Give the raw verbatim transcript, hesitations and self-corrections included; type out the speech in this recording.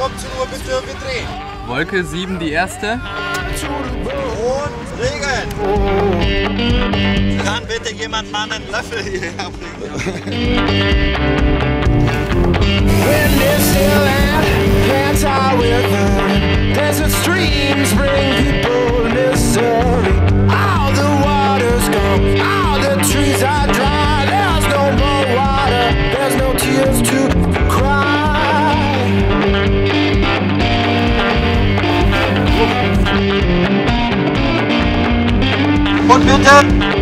fünfzehn Uhr bitte wir drehen. Wolke sieben die erste. Und Regen. Kann bitte jemand mal einen Löffel hierher bringen? Wind is still and plants are withered. Desert streams bring people misery. All the water's gone, all the trees are dry. There's no more water, there's no tears to cry. Und bitte